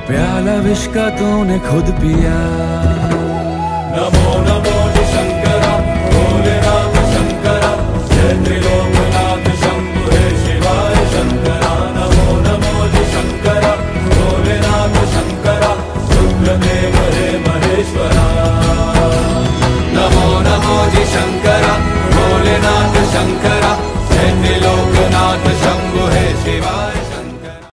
प्याला विष का तूने खुद पिया। नमो नमो जी शंकरा भोलेनाथ शंकरा, जय त्रिलोकनाथ शंभु हे शिवाय शंकरा। नमो नमो जी शंकरा भोलेनाथ शंकरा, रुद्रदेव हे महेश्वरा। नमो नमो जी शंकरा भोलेनाथ शंकरा,